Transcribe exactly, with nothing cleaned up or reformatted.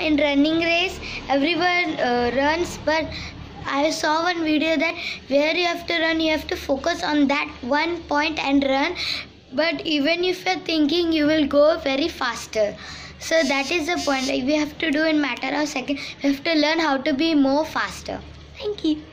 in running race, everyone uh, runs, but I saw one video that where you have to run, you have to focus on that one point and run. But even if you're thinking, you will go very faster. So that is the point. Like, we have to do in matter of seconds. We have to learn how to be more faster. Thank you.